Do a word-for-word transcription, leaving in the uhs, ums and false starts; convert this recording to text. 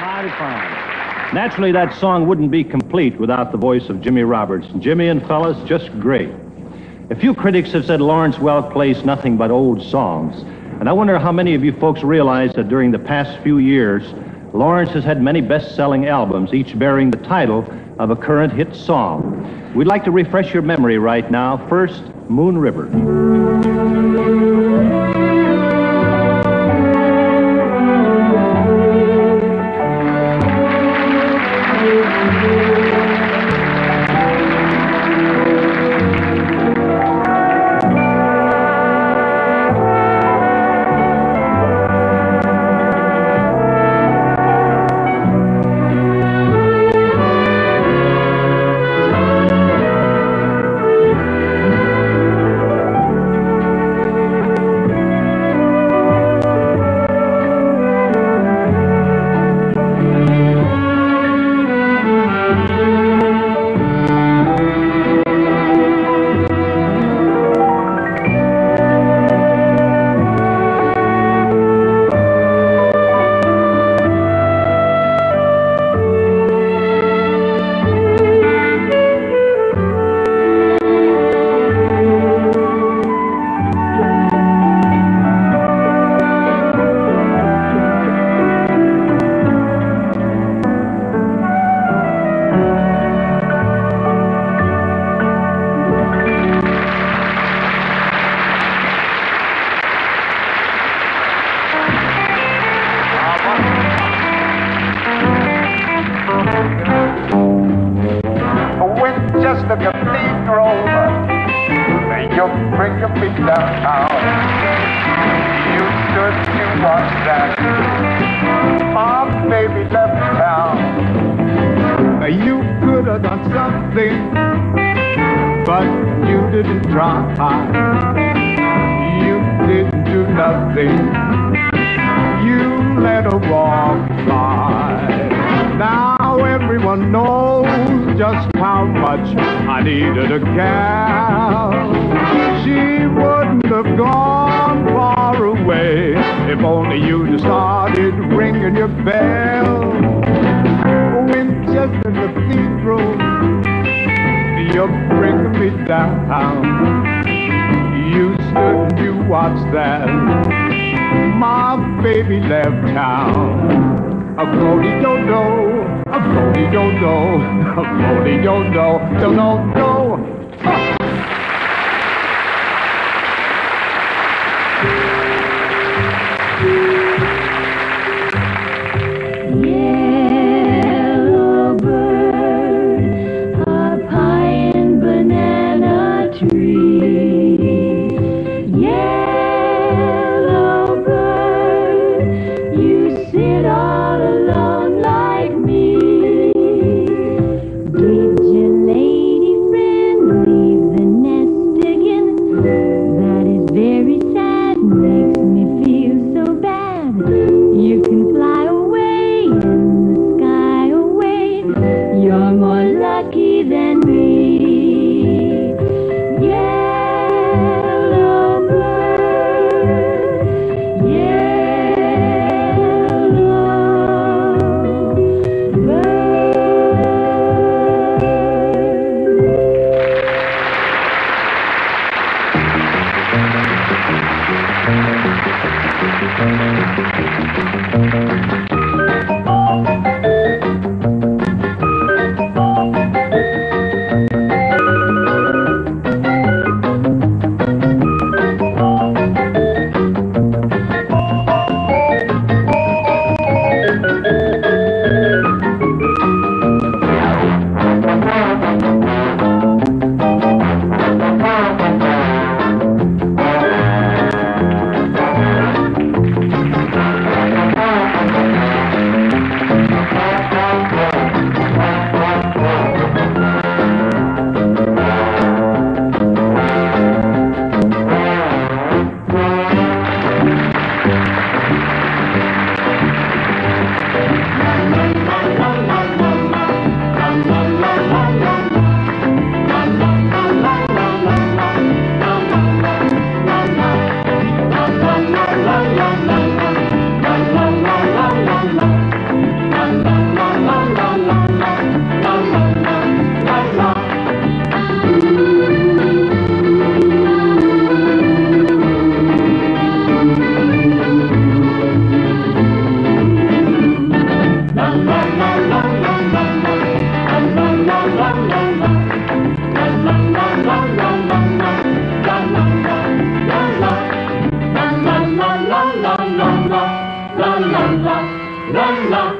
Mighty fine. Naturally, that song wouldn't be complete without the voice of Jimmy Roberts. Jimmy and fellas, just great. A few critics have said Lawrence Welk plays nothing but old songs. And I wonder how many of you folks realize that during the past few years, Lawrence has had many best-selling albums, each bearing the title of a current hit song. We'd like to refresh your memory right now. First, Moon River. The cathedral, you're bringing me down. You stood to watch that. My baby left town. You could have done something, but you didn't try. You didn't do nothing. You let her walk by. Now everyone knows just how much I needed a gal. She wouldn't have gone far away if only you'd started ringing your bell. Winchester Cathedral, you're bringing me down. You stood and you watched that. My baby left town. A Brody-do-do, a Brody-do-do, a Brody-do-do, do-do-do. Yellow bird up high in banana tree. Yellow bird, you sit all alone like me. Did your lady friend leave la la la